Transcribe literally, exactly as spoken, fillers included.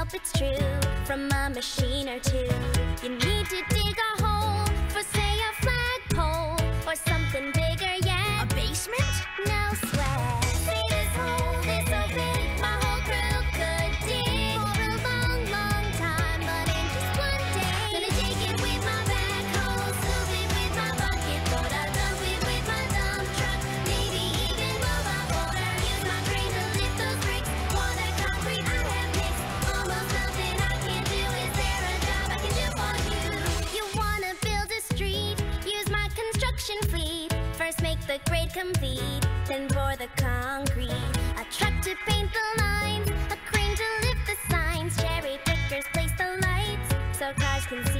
if it's true from a machine or two. You need to dig a hole for, say, a flagpole or something bigger yet. A basement? No sweat. See this hole, this open, my whole crew could dig for a long, long time, but in just one day. Gonna dig it with my backhoe, scoop it with my bucket, gonna dump it with my dump truck, maybe even move my water. Use my crane to lift those bricks, water, concrete I have mixed. Almost nothing I can do. Is there a job I can do for you? You wanna build a street? Use my construction fleet. First make the grade complete, then pour the concrete. A truck to paint the lines, a crane to lift the signs. Cherry pickers place the lights so cars can see